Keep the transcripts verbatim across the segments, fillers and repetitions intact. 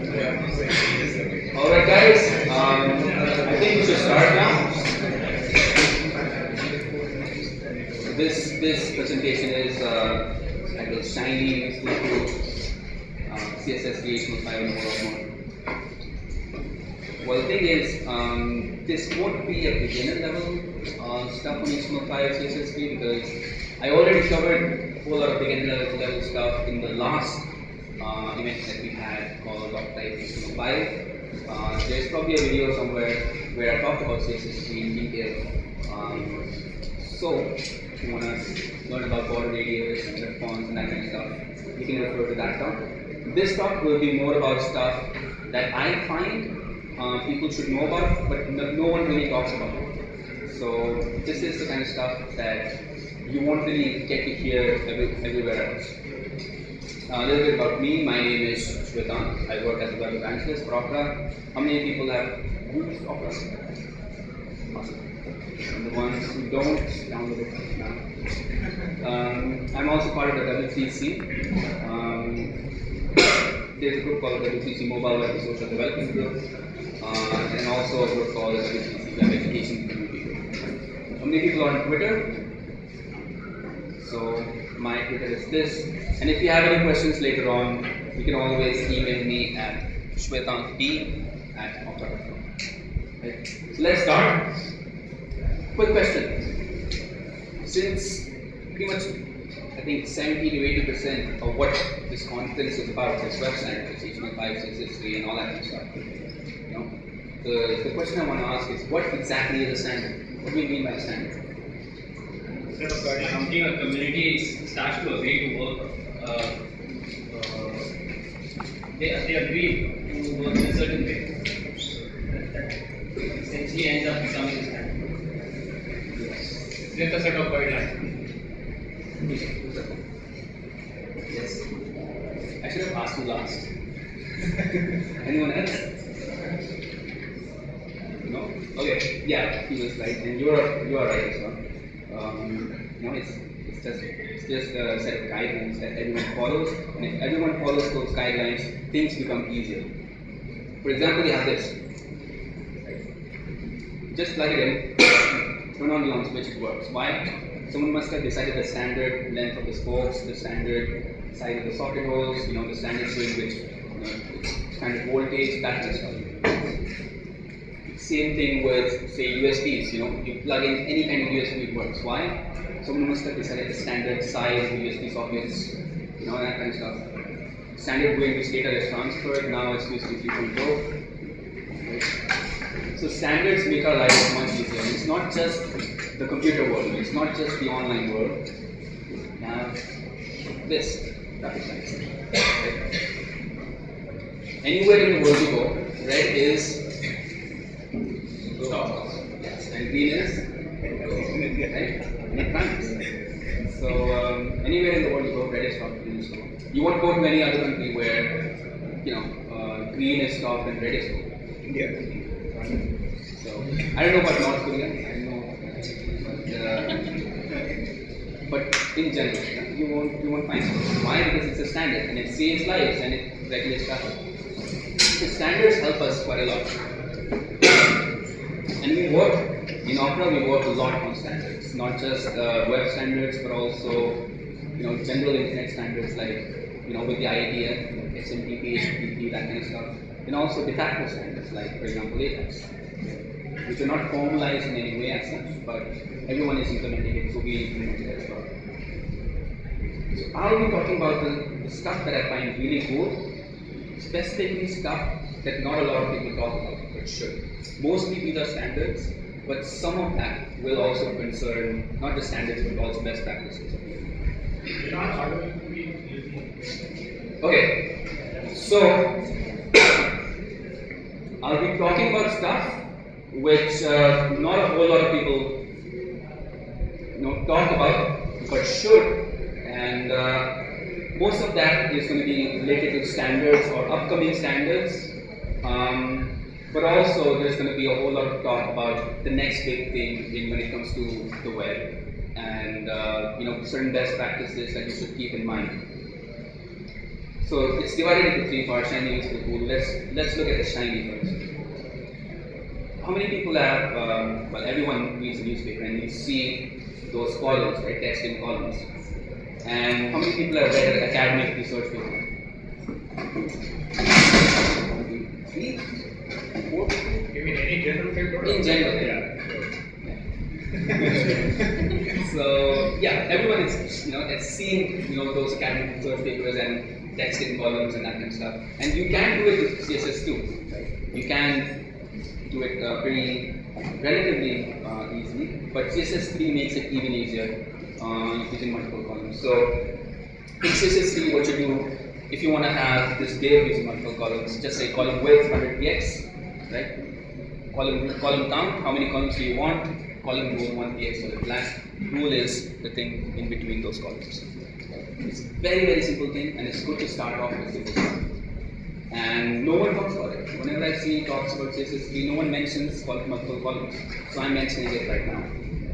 Alright guys, um, I think we should start now. This this presentation is uh, titled Shiny Useful uh, C S S three H T M L five and more. Well, the thing is, um, this won't be a beginner level uh, stuff on H T M L five C S S three because I already covered a whole lot of beginner level stuff in the last uh, event that we had called Doc Type H T M L five. Uh, there's probably a video somewhere where I talked about C S S three in detail. Um, so, if you want to learn about border radius and red fonts and that kind of stuff, you can refer to that talk. This talk will be more about stuff that I find uh, people should know about, but no, no one really talks about it. So, this is the kind of stuff that you won't really get to hear every, everywhere else. Uh, a little bit about me. My name is Shwetank. I work as a web evangelist for Opera. How many people have used Opera? Awesome. And the ones who don't, download it now. Um, I'm also part of the W three C. Um, there's a group called the W three C Mobile Web Social Development Group, uh, and also a group called the W three C Web Education Community Group. How many people are on Twitter? So my Twitter is this, and if you have any questions later on, you can always email me at shwetankb at opera dot com. Okay. So let's start. Quick question. Since pretty much, I think seventy to eighty percent of what this conference is about, this website, H T M L five, C S S three, and all that kind of stuff, you know, the, the question I want to ask is, what exactly is a standard? What do you mean by a standard? Something a community starts to agree to work, uh, uh, they, they agree to work in a certain way. That essentially ends up becoming a standard. Just a set of guidelines. Yes. I should have asked you last. Anyone else? No? Okay. Yeah, he was right, and you are you are right as well. Um, you know, it's, it's just it's just a set of guidelines that everyone follows, and if everyone follows those guidelines, things become easier. For example, you have this. Right? Just plug it in, turn on the on switch, it works. Why? Someone must have decided the standard length of the spokes, the standard size of the socket holes, you know, the standard swing which, you know, standard voltage, that kind of stuff. Same thing with, say, U S Bs, you know, you plug in any kind of U S B, it works. Why? Someone must have decided the standard size of U S B sockets, you know, that kind of stuff. Standard way in which data is transferred, now it's U S B three point oh. Right? So standards make our lives much easier. And it's not just the computer world, it's not just the online world. Now, this, graphic lights. Right? Anywhere in the world you go, red is stop. Yes, and green is right, and it runs. So um, anywhere in the world you go, red is stop, green is stop. You won't go to any other country where, you know, uh, green is stop and red is stop. India. So I don't know about North Korea. I don't know, but, uh, but in general, yeah, you won't you won't find it. Why? Because it's a standard and it saves lives and it regulates traffic. The standards help us quite a lot. And we work, in Opera we work a lot on standards, not just uh, web standards, but also, you know, general internet standards like, you know, with the I D F, you know, S M T P, H T T P, that kind of stuff. And also de facto standards like, for example, Apex, which are not formalized in any way as such, but everyone is implementing it, so we implement it as well. So I'll be talking about the, the stuff that I find really cool, specifically stuff that not a lot of people talk about, but should. Mostly these are standards, but some of that will also concern not just standards, but also best practices. Okay, so I'll be talking about stuff which uh, not a whole lot of people, you know, talk about, but should, and uh, most of that is going to be related to standards or upcoming standards. Um, But also, there's going to be a whole lot of talk about the next big thing in when it comes to the web, and uh, you know, certain best practices that you should keep in mind. So it's divided into three parts: shiny, useful, cool. Let's let's look at the shiny first. How many people have? Um, well, everyone reads a newspaper, and you see those columns, right? Text in columns. And how many people have read an academic research paper? One, two, three, four people. You mean any general paper? In general, yeah. So yeah, everyone is you know has seen you know those academic research papers and text in columns and that kind of stuff. And you can do it with C S S too. Right? You can do it uh, pretty relatively uh, easily, but C S S three makes it even easier uh, using multiple columns. So in C S S three, what you do if you want to have this div using multiple columns, just say column width one hundred P X, right? Column column count, how many columns do you want? Column rule one P X for the black. Rule is the thing in between those columns. It's a very very simple thing, and it's good to start off with simple stuff. And no one talks about it. Whenever I see talks about C S S three, no one mentions multiple columns. So I'm mentioning it right now.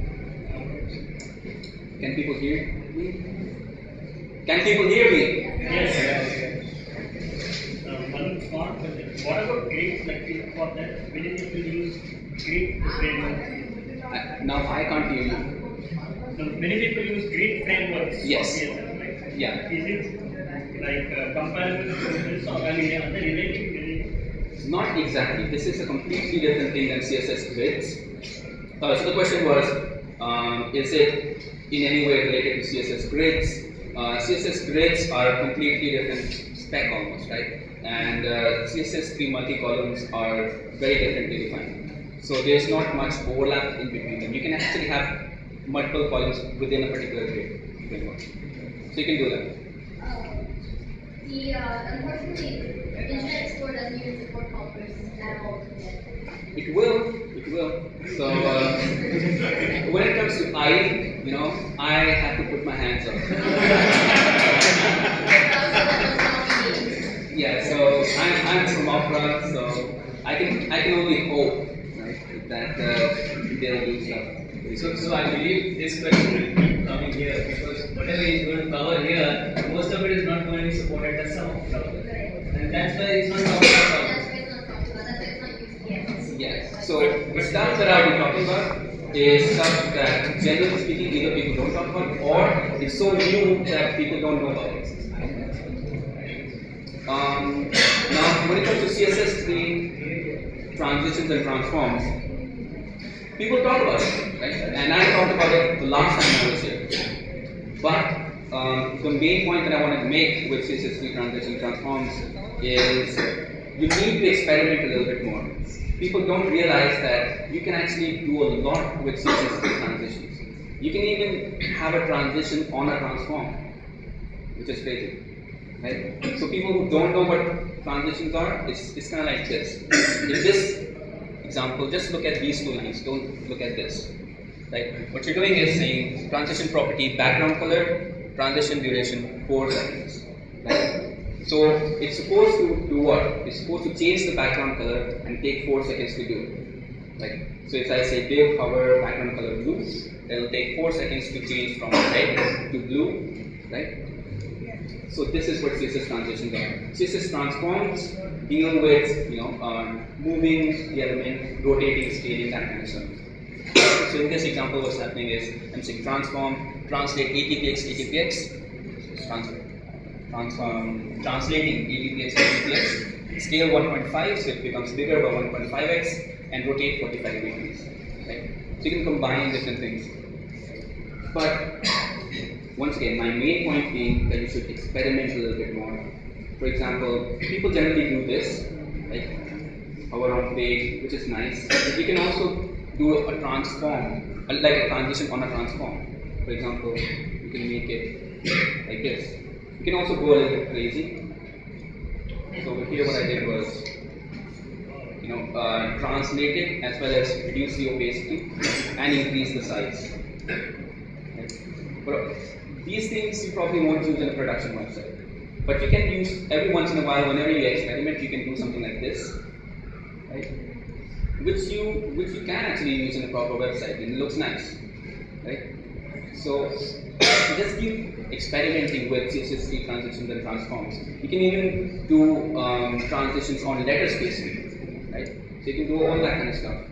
Can people hear me? Can people hear me? Yes. yes. Uh, one smart question. What about grades? Like for that, many people use grid framework. I, now I can't hear you. So many people use grid frameworks. Yes. For C S S, right? Yeah. Is it like uh, comparable to this, or I mean, are they related? related? Not exactly. This is a completely different thing than C S S grids. Uh, so the question was, um, is it in any way related to C S S grids? Uh, C S S grids are a completely different spec almost, right? And uh, C S S three multi-columns are very differently defined. So there's not much overlap in between them. You can actually have multiple columns within a particular grid framework. So you can do that. Uh, the uh, unfortunately, Internet Explorer doesn't even support helpers at all yet. It will, it will. So uh, when it comes to I, you know, I have to put my hands up. Yeah, so I'm, I'm from Opera, so I can I can only hope, right, that uh, they'll do stuff. So, so I believe this question will keep coming here because whatever is going to cover here, most of it is not going to be supported as some of it. And that's why it's not talked about. That's why it's not talked about. That's why it's not used yet. Yes. So the stuff that I'll be talking about is stuff that, generally speaking, either people don't talk about, or it's so new that people don't know about it. Um, now, when it comes to C S S three transitions and transforms, people talk about it, right? And I talked about it the last time I was here. But um, the main point that I wanted to make with C S S three transition transforms is you need to experiment a little bit more. People don't realize that you can actually do a lot with C S S three transitions. You can even have a transition on a transform, which is crazy. Right? So people who don't know what transitions are, it's, it's kind of like this. In this example, just look at these two lines, don't look at this. Right? What you're doing is saying transition property, background color, transition duration, four seconds. Right? So it's supposed to do what? It's supposed to change the background color and take four seconds to do it. Right? So if I say div hover background color blue, it will take four seconds to change from red to blue. Right? So this is what C S S transitions are. C S S transforms deal with you know um, moving the element, rotating, scaling, that kind of stuff. So in this example, what's happening is I'm saying transform, translate A T P X, A T P X, transfer, transform, translating A T P X, A T P X, scale one point five, so it becomes bigger by one point five x, and rotate forty-five degrees. Right? So you can combine different things. But once again, my main point being that you should experiment a little bit more. For example, people generally do this, like hover on page, which is nice. But you can also do a transform, like a transition on a transform. For example, you can make it like this. You can also go a little bit crazy. So here what I did was, you know, uh, translate it as well as reduce the opacity and increase the size. Right? But these things you probably won't use in a production website. But you can use every once in a while, whenever you experiment, you can do something like this, right? Which you which you can actually use in a proper website, and it looks nice, right? So just keep experimenting with C S S three transitions and transforms. You can even do um, transitions on letter spacing, right? So you can do all that kind of stuff.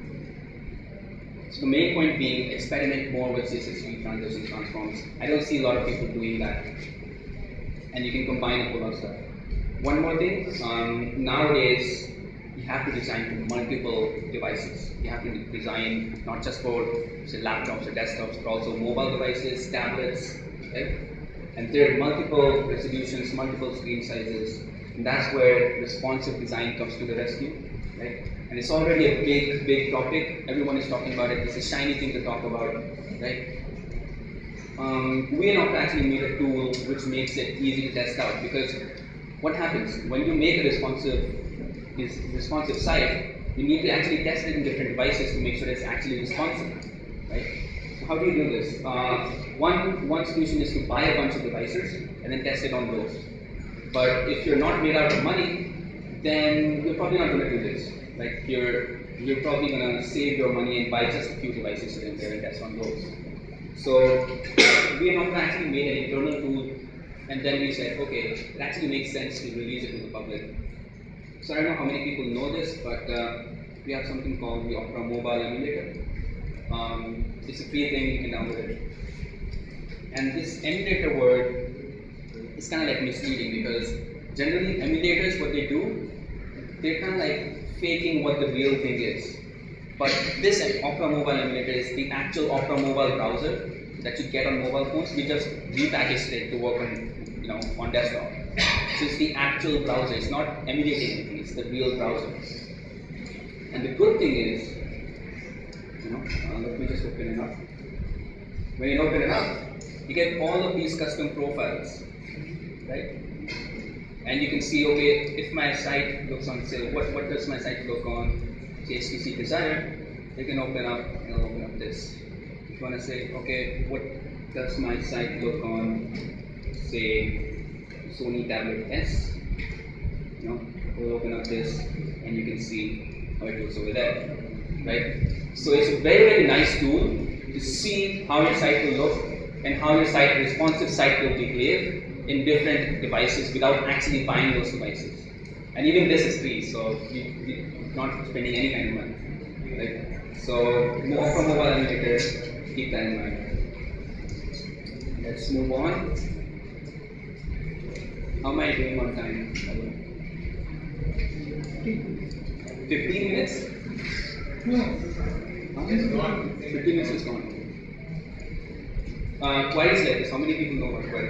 So the main point being, experiment more with C S S three transitions, transforms. I don't see a lot of people doing that. And you can combine a whole lot of stuff. One more thing, um, nowadays, you have to design for multiple devices. You have to design not just for say, laptops or desktops, but also mobile devices, tablets, right? And there are multiple resolutions, multiple screen sizes. And that's where responsive design comes to the rescue, right? And it's already a big, big topic. Everyone is talking about it. It's a shiny thing to talk about, right? Um, we have actually made a tool which makes it easy to test out, because what happens when you make a responsive, is responsive site, you need to actually test it in different devices to make sure it's actually responsive, right? So how do you do this? Uh, one one solution is to buy a bunch of devices and then test it on those. But if you're not made out of money, then you're probably not going to do this. Like you're you're probably going to save your money and buy just a few devices and then test on those. So we have not actually made an internal tool, and then we said, okay, it actually makes sense to release it to the public. So I don't know how many people know this, but uh, we have something called the Opera Mobile Emulator. Um, it's a free thing, you can download it. And this emulator word is kind of like misleading, because generally emulators, what they do, they're kind of like faking what the real thing is. But this Opera Mobile Emulator is the actual Opera Mobile browser that you get on mobile phones. We just repackaged it to work on, you know, on desktop. So it's the actual browser. It's not emulating anything. It's the real browser. And the good thing is, you know, uh, let me just open it up. When you open it up, you get all of these custom profiles, right? And you can see, okay, if my site looks on, say, what what does my site look on? H T C Desire, you can open up, and I'll open up this. If you want to say, okay, what does my site look on, say, Sony Tablet S? You know, we'll open up this, and you can see how it looks over there, right? So it's a very, very nice tool to see how your site will look and how your site, responsive site will behave in different devices without actually buying those devices. And even this is free, so you, you not spending any kind of money, right? So more from mobile emulator, keep that in mind. Let's move on. How am I doing on time? Fifteen minutes? No. It's gone. Fifteen minutes is gone. Uh, query selectors. How many people know about query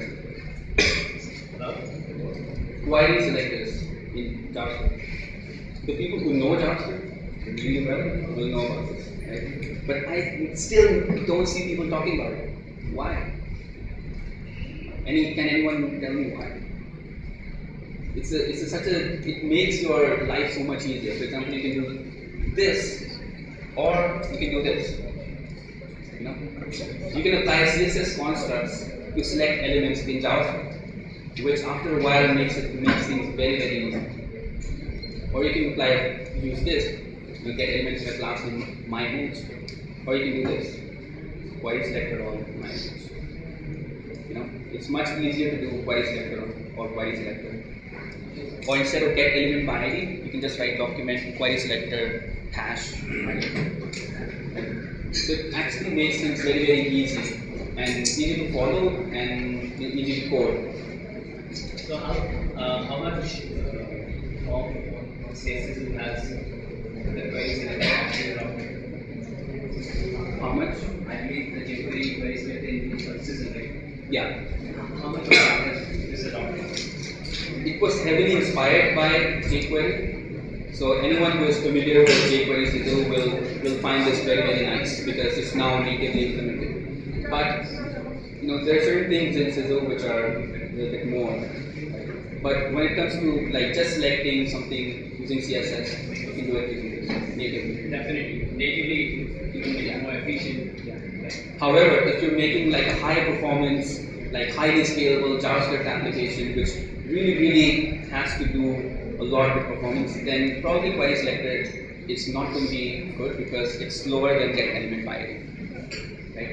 selectors? Query selectors in JavaScript. The people who know JavaScript really well will know about this, right? But I still don't see people talking about it. Why? Any, can anyone tell me why? It's a, it's a, such a, it makes your life so much easier. For example, you can do this, or you can do this. You know, you can apply C S S constructs to select elements in JavaScript, which after a while makes it makes things very, very easy. Or you can apply, use this, you get elements in a class in my image. Or you can do this, query selector on my image. You know, it's much easier to do query selector or query selector. Or instead of get element by I D, you can just write document query selector hash I D. So it actually makes things very, very easy and easy to follow and easy to code. So how, uh, how much uh, of C S S has the query selector actually? How much? I believe the jQuery query selector in Syzyl, right? Yeah. How much of that is adopted? It was heavily inspired by jQuery. So anyone who is familiar with jQuery Syzyl will, will find this very, very nice because it's now natively implemented. But you know, there are certain things in Syzyl which are a little bit more. But when it comes to like just selecting something using C S S, you can do it using this natively. Definitely. Natively, you can make it more efficient. Yeah. Right. However, if you're making like a high performance, like highly scalable JavaScript application, which really, really has to do a lot with performance, then probably query selector is not going to be good because it's slower than get element by I D. Right?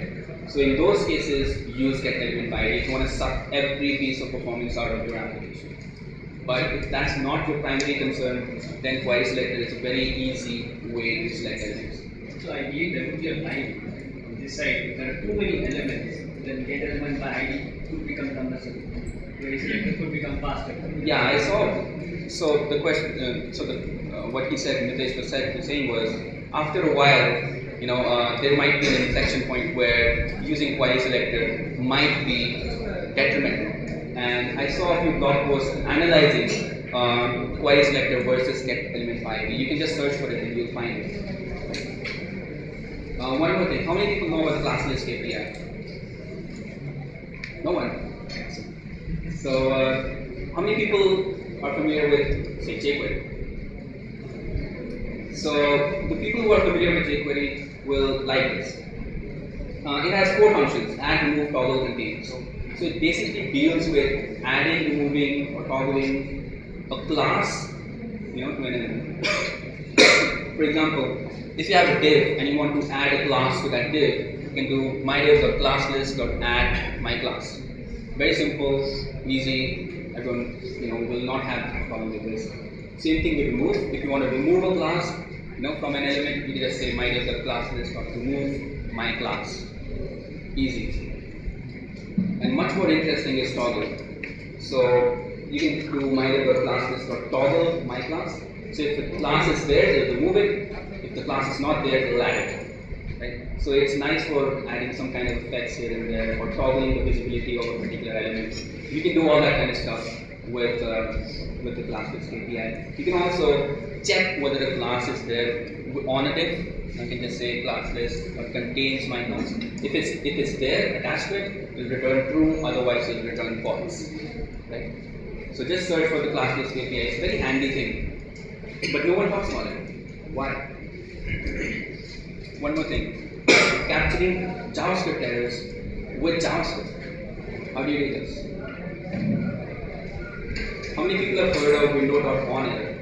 So in those cases, use get element by I D if you want to suck every piece of performance out of your application. But if that's not your primary concern, then query selector is a very easy way to select elements. So I believe there would be a line on this side. If there are too many elements, then get element by I D could become cumbersome. Query selector could become faster. Yeah, I saw. So the question, uh, so the, uh, what he said, Mitesh was, said, was saying was, after a while, you know, uh, there might be an inflection point where using query selector might be detrimental. And I saw a few blog posts analyzing um, query selector versus get element by I D. You can just search for it and you'll find it. Uh, one more thing, how many people know about the class list K P I? No one. So, uh, how many people are familiar with, say, jQuery? So, the people who are familiar with jQuery will like this. Uh, it has four functions: add, remove, toggle, contain. So, so it basically deals with adding, removing, or toggling a class, you know, to an element. For example, if you have a div and you want to add a class to that div, you can do mydiv.classlist.add my class. Very simple, easy. Everyone, you know, will not have a problem with this. Same thing with remove. If you want to remove a class, you know, from an element, you can just say mydiv.classlist.remove my class. Easy. And much more interesting is toggle. So you can do mydiv.classlist.toggle my class. So if the class is there, it'll remove it. If the class is not there, it'll add it. Right? So it's nice for adding some kind of effects here and there, or toggling the visibility of a particular element. You can do all that kind of stuff with uh, with the class list A P I. You can also check whether the class is there on a div. I can just say class list or contains my class. If it's if it's there attached to it, it will return true. Otherwise, it will return false. Right? So just search for the class list A P I. It's a very handy thing, but no one talks about it. Why? One more thing, capturing JavaScript errors with JavaScript. How do you do this? How many people have heard of window.on error?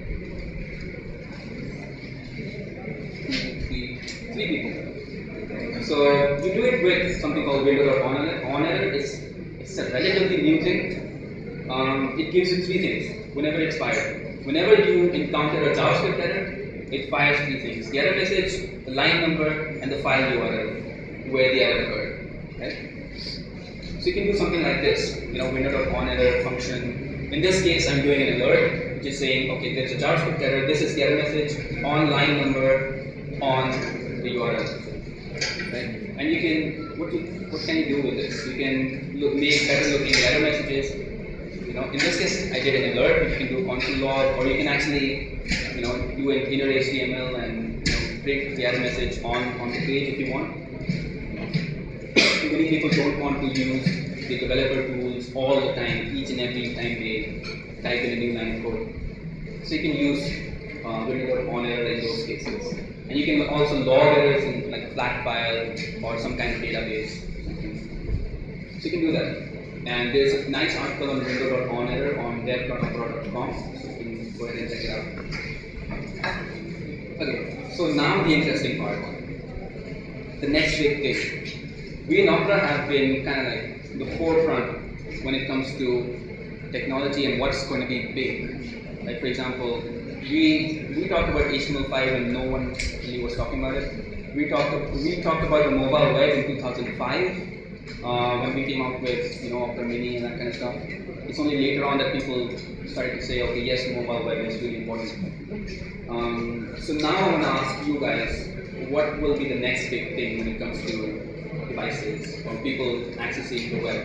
Three, three people. So you do it with something called window.on error. On error is it's a relatively new thing. Um, it gives you three things whenever it's fired. Whenever you encounter a JavaScript error, it fires three things: the error message, the line number, and the file U R L where the error occurred. Right? So you can do something like this, you know, window.on error function. In this case, I'm doing an alert, which is saying, okay, there's a JavaScript error. This is the error message on line number on the U R L. Right? And you can, what, you, what can you do with this? You can look, make better looking error messages. You know, in this case, I did an alert, which you can do console log, or you can actually, you know, do an inner H T M L and, you know, print the error message on, on the page if you want. Many people don't want to use the developer tools all the time, each and every time they type in a new line of code. So you can use uh, window.on error in those cases. And you can also log errors in like a flat file or some kind of database. So you can do that. And there's a nice article on window.on error on dev dot opera dot com, so you can go ahead and check it out. Okay, so now the interesting part. The next big thing. We in Opera have been kind of like the forefront when it comes to technology and what's going to be big. Like for example, we we talked about H T M L five and no one really was talking about it. We talked we talked about the mobile web in two thousand five. Uh, when we came out with, you know, Opera Mini and that kind of stuff. It's only later on that people started to say, okay, yes, mobile web is really important. Um, so now I want to ask you guys, what will be the next big thing when it comes to devices or people accessing the web?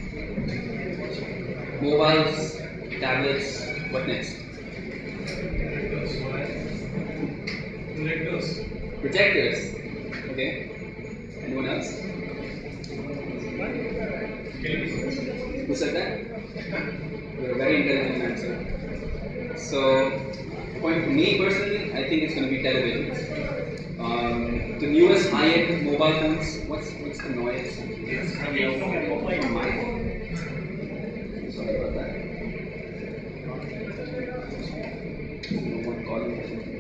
Mobiles, tablets, what next? Projectors. Projectors. Okay. Anyone else? Who said that? You're a very intelligent answer. So, point for me personally, I think it's going to be televisions. Um, the newest high-end mobile phones. What's what's the noise? It's coming From my phone. Sorry about that. No one calling or something.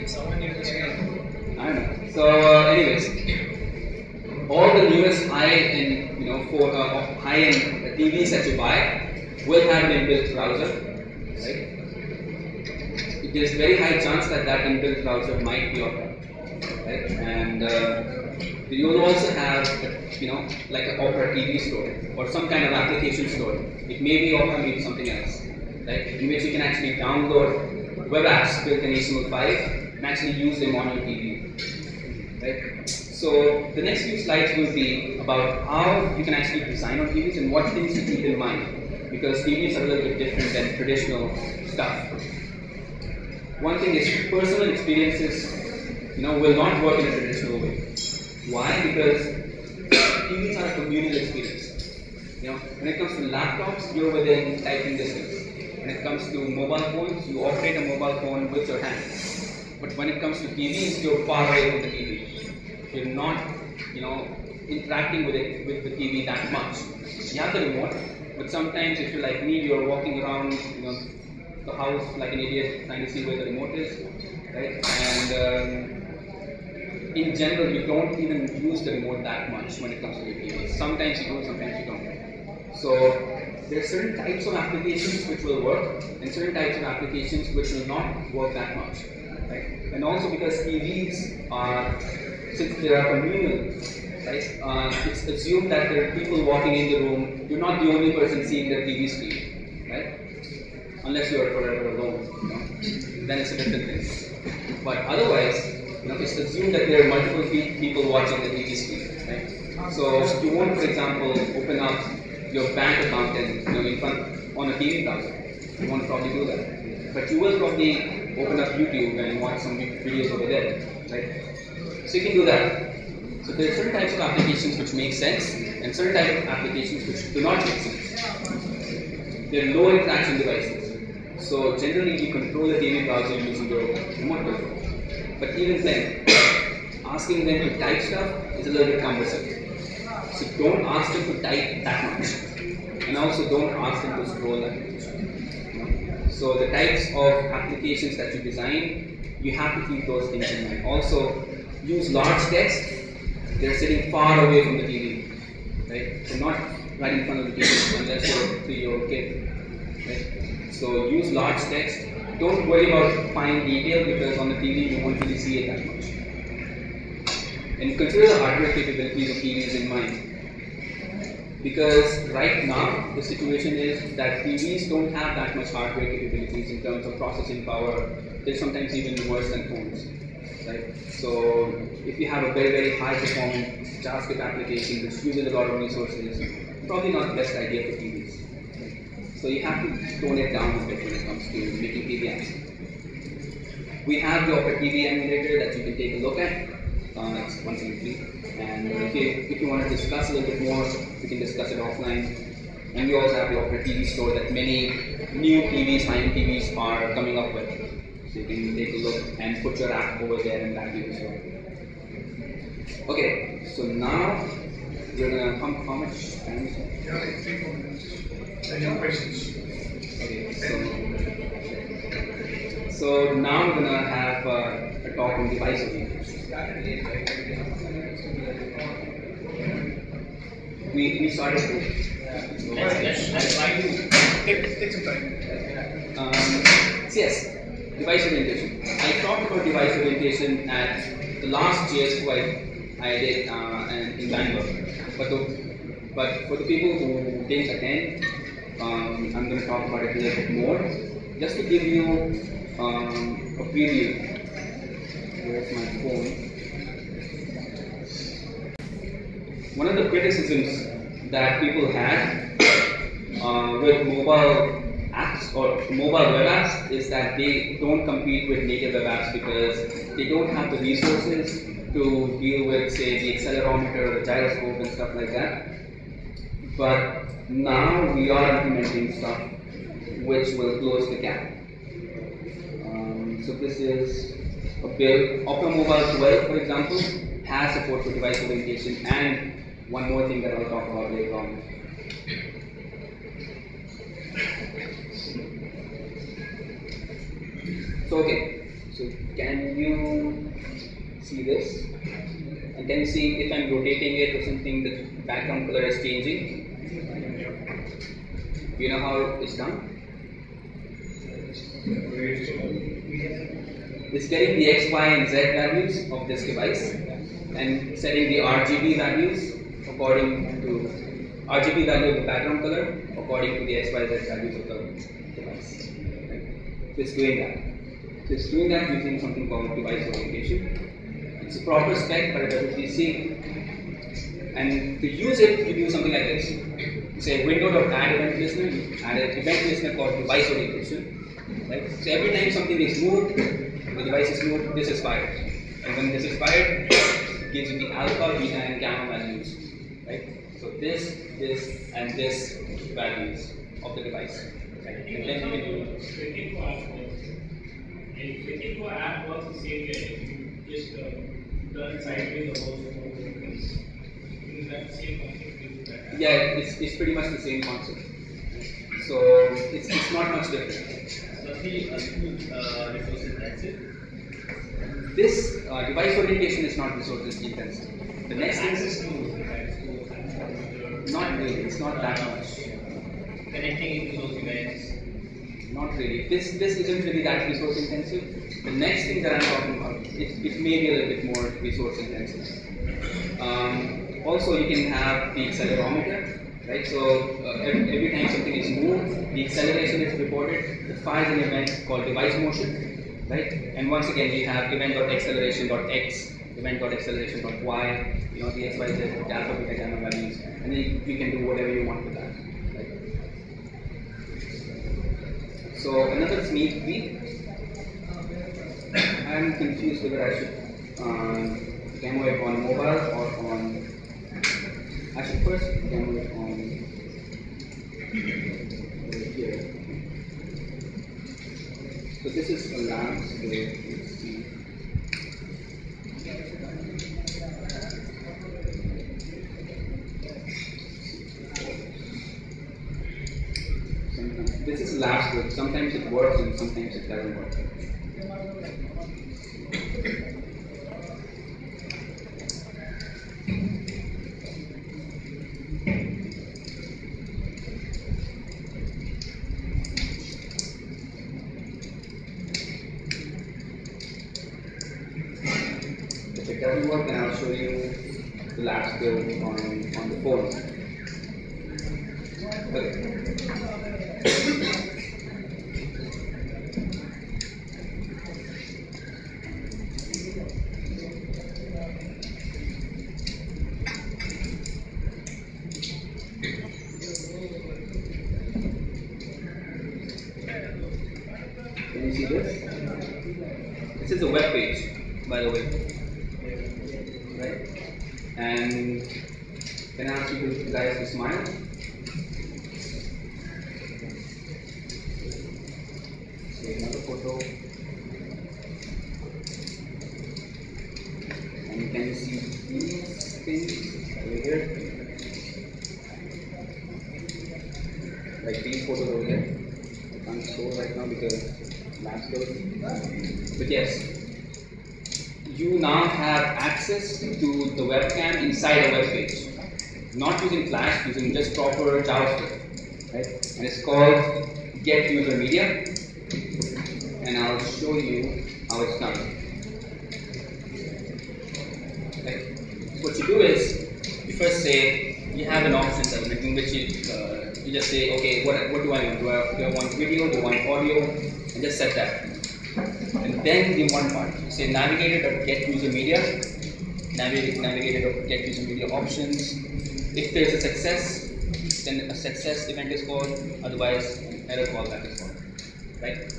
Someone need to say. I don't know. So, uh, anyways, all the newest high-end, you know, for uh, high-end T Vs that you buy will have an inbuilt browser, right? There's very high chance that that inbuilt browser might be Opera, right? And uh, you will also have, you know, like an Opera T V store or some kind of application store. It may be Opera, maybe something else, right? In which you can actually download web apps built in H T M L five and actually use them on your T V, right? So the next few slides will be about how you can actually design on T Vs and what things to keep in mind, because T Vs are a little bit different than traditional stuff. One thing is personal experiences, you know, will not work in a traditional way. Why? Because T Vs are a communal experience. You know, when it comes to laptops, you're within typing distance. When it comes to mobile phones, you operate a mobile phone with your hands. But when it comes to T Vs, you're far away from the T V. You're not, you know, interacting with it with the T V that much. You have the remote, but sometimes if you're like me, you're walking around, you know, the house like an idiot, trying to see where the remote is, right? And um, in general, you don't even use the remote that much when it comes to your T V. Sometimes you do, sometimes you don't. So there are certain types of applications which will work, and certain types of applications which will not work that much, right? And also because T Vs are, since they are communal, right? Uh, it's assumed that there are people walking in the room. You're not the only person seeing the T V screen, right? Unless you are forever alone, you know, then it's a different thing. But otherwise, you know, it's assumed that there are multiple pe people watching the T V screen, right? So you won't, for example, open up your bank account and, you know, in front on a T V browser. You won't probably do that, but you will probably open up YouTube and watch some videos over there, right? So you can do that. So there are certain types of applications which make sense, and certain types of applications which do not make sense. They are low interaction devices. So generally you control the T V browser using your remote control. But even then, asking them to type stuff is a little bit cumbersome. So don't ask them to type that much. And also don't ask them to scroll that much. So the types of applications that you design, you have to keep those things in mind. Also, use large text. They're sitting far away from the T V, right? They're not right in front of the T V unless you're a three-year-old kid, right? So use large text. Don't worry about fine detail because on the T V you won't really see it that much. And consider the hardware capabilities of T Vs in mind. Because right now the situation is that T Vs don't have that much hardware capabilities in terms of processing power. They're sometimes even worse than phones, right? So if you have a very very high performance JavaScript application which uses a lot of resources, probably not the best idea for T Vs. So you have to tone it down a bit when it comes to making T V apps. We have the Opera T V emulator that you can take a look at. Uh, it's one seventy-three. And if you, if you want to discuss a little bit more, we can discuss it offline. And we also have the Opera T V store that many new T Vs, high-end T Vs are coming up with. So you can take a look and put your app over there and that will store. Okay, so now we're gonna how, how much time is it? Yeah, like three more minutes. And your questions. Okay, so, so now I'm gonna have uh, a talk on device orientation. We we started to. Let's, let's, let's try to. Take, take some time. Um, so yes, device orientation. I talked about device orientation at the last J S Y I did uh, in Bangalore. But the, but for the people who didn't attend, um, I'm going to talk about it a little bit more, just to give you um, a preview. Where's my phone? One of the criticisms that people had uh, with mobile apps or mobile web apps is that they don't compete with native web apps because they don't have the resources to deal with, say, the accelerometer or the gyroscope and stuff like that. But now we are implementing stuff which will close the gap. Um, so this is a build. Opera Mobile twelve, for example, has support for device orientation, and one more thing that I'll talk about later on. So okay, So can you see this? And can you see if I'm rotating it or something, the background color is changing? You know how it's done? It's getting the X, Y, and Z values of this device and setting the R G B values according to R G B value of the background color according to the X, Y, Z values of the device. Right? So it's doing that. So it's doing that using something called device orientation. It's a proper spec, but it doesn't P C. And to use it, you do something like this. You say window.add event listener, you add an event listener called device orientation. Right? So every time something is moved, the device is moved, this is fired. And when this is fired, it gives you the alpha, beta, and gamma values. Right? So this, this, and this values of the device. Right? And then you can do twenty-four app works. And twenty-four app works the same way. You just uh, turn sideways or also is that the same concept? Yeah, it's, it's pretty much the same concept. So it's, it's not much different. Does the uh, resource intensive? This uh, device orientation is not resource intensive. The next thing Access is to not really, it's not that much. Connecting into those events. Not really. This this isn't really that resource intensive. The next thing that I'm talking about, it, it may be a little bit more resource intensive. Um, also, you can have the accelerometer, right? So uh, every, every time something is moved, the acceleration is reported. It fires an event called device motion, right? And once again, we have event.acceleration.x, event.acceleration.y, you know, the x, y, z, the alpha, beta, gamma values, and then you can do whatever you want with that. Right? So another sneak peek. I'm confused whether I should um, demo it on mobile or on. I should first demo it on over here. So this is a lab scale. Let's see. Sometimes this is lab scale. Sometimes it works and sometimes it doesn't work. If it doesn't work, then I'll show you the lab scale on, on the phone. Okay. Can you see this? This is a web page, by the way. Right? And can I ask you guys to smile? Take another photo. And can you see these things over here? Like these photos over here. I can't show right now because that's closed. But yes, you now have access to the webcam inside a web page. Not using Flash, using just proper JavaScript. Right? And it's called Get User Media. And I'll show you how it's done. Okay. So what you do is, you first say, you have an options element in which you, uh, you just say, okay, what, what do I want? Do I, do I want video? Do I want audio? And just set that. And then the one part, you say navigator.get user media, navig navigator.get user media options. If there's a success, then a success event is called, otherwise an error callback is called. Right?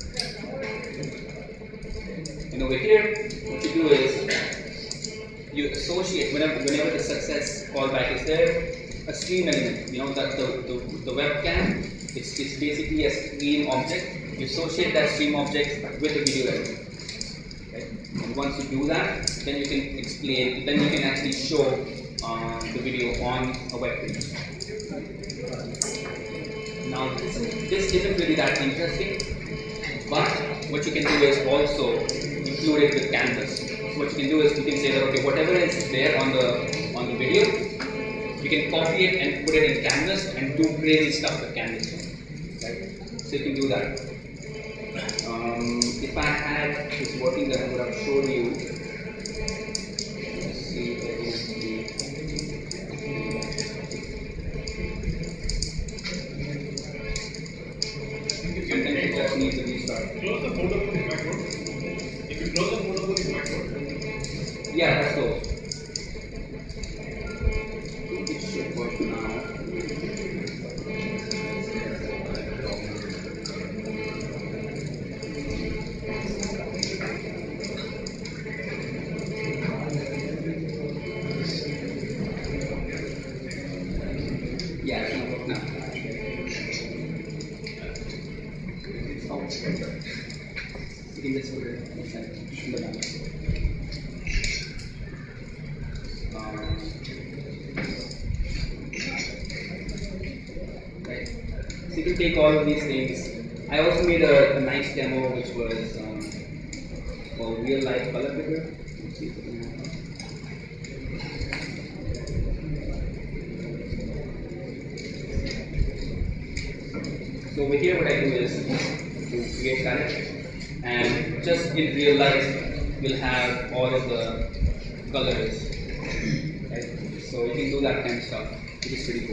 And over here, what you do is you associate whenever whenever the success callback is there, a stream element. You know that the, the, the webcam, it's it's basically a stream object. You associate that stream object with a video element. Right? And once you do that, then you can explain, then you can actually show um, the video on a web page. Now, this, this isn't really that interesting. But what you can do is also include it with Canvas. So what you can do is you can say that okay, whatever is there on the on the video, you can copy it and put it in Canvas and do crazy stuff with Canvas. Right? So you can do that. Um, if I had this working, then I would have showed you. Let's see if I can see. Content it just needs a restart. Close the folder for the macro. If you close the folder for the macro. Yeah, that's closed. I think it should work now. Yeah, it's gonna work now. Oh, you can just put it inside. In the back. Um, right. So you can take all of these things. I also made a, a nice demo which was um, for real life color picker. Let's see if we can have that. So over here what I do is to create palette, and just in real life we'll have all of the colors, right? So you can do that kind of stuff, which is pretty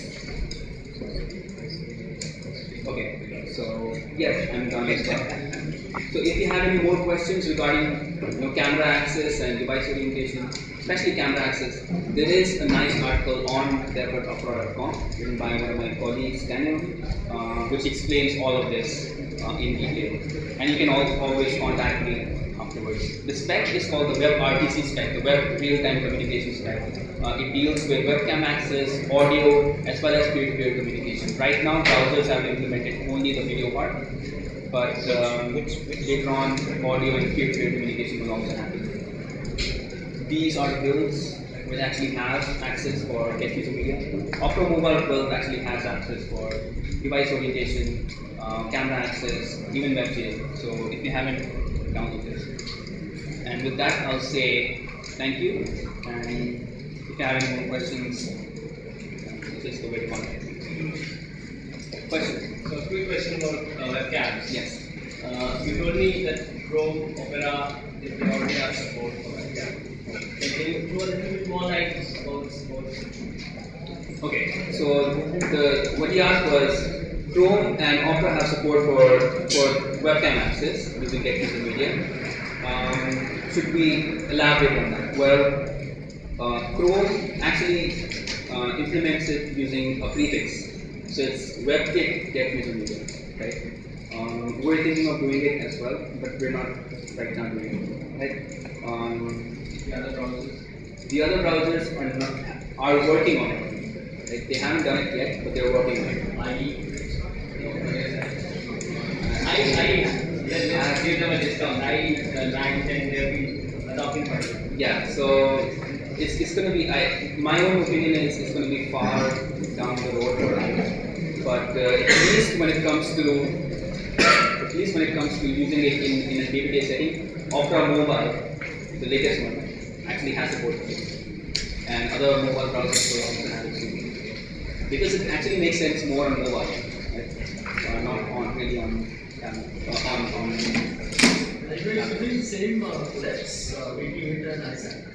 cool. Okay, so yes, I'm done with that. So if you have any more questions regarding you know, camera access and device orientation, especially camera access, there is a nice article on development opera dot com written by one of my colleagues, Daniel, uh, which explains all of this uh, in detail. And you can also always contact me afterwards. The spec is called the Web R T C spec, the Web Real-Time Communication spec. Uh, it deals with webcam access, audio, as well as peer-to-peer communication. Right now, browsers have implemented only the video part, but um, later on, audio and peer-to-peer communication will also happen. These are builds which actually have access for Get User Media. Opera Mobile build actually has access for device orientation, uh, camera access, even WebGL. So if you haven't, download this. And with that, I'll say thank you. And if you have any more questions, just go way to contact me. Questions? So, quick question about uh, webcams. Yes. Uh, you told me that Chrome, Opera, they already have support for webcam. Can you do a little bit more light about support? Okay, so the what he asked was Chrome and Opera have support for for webcam access using Get User Media. Um, should we elaborate on that? Well, uh, Chrome actually uh, implements it using a prefix. So it's WebKit Get User Media, right? Um, we're thinking of doing it as well, but we're not right now doing it, right? Um, The other browsers? The other browsers are not are working on it. Like they haven't done it yet, but they're working on it. I E. I I let's give them a discount. I uh, nine, ten, they'll be adopting for it. Yeah, so it's it's gonna be. I my own opinion is it's gonna be far down the road for that. But uh, at least when it comes to at least when it comes to using it in, in a day-to-day setting, Opera Mobile, the latest one, actually has support for it. And other mobile browsers will also have it soon. Because it actually makes sense more on mobile, right? Uh, not on really on camera, uh, on on. Are you guys using the same uh, codecs, uh, V T Meter and I S A C?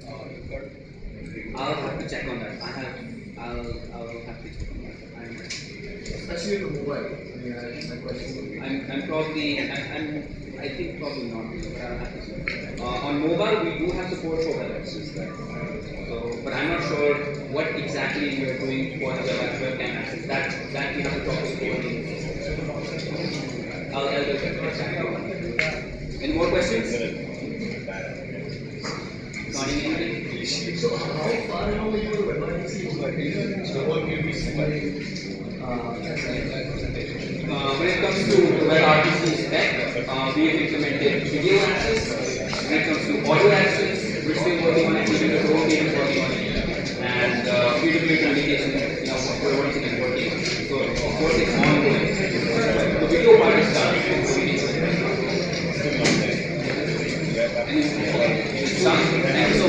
I'll have to check on that. I have. I'll. I'll have to check on that. I'm. Especially the mobile. I mean, I my question would be. I'm. I'm probably. I, I'm. I think probably not. But I'll have to check. Uh, on mobile, we do have support for WebEx. So, but I'm not sure what exactly we are doing for the web webcam access. That that we have to talk to the team. I'll. I'll get exactly. Any more questions? Not anything? So, how far along are you with the WebRTC? So, what will be Uh, when it comes to the WebRTC spec, uh, we have implemented video access. When it comes to audio access, we're still working on it. Even the Chrome team is working on it. And uh, peer-to-peer communication, you know, we're working and working on it. So, of course, it's ongoing. The video part is done. And if, with some apps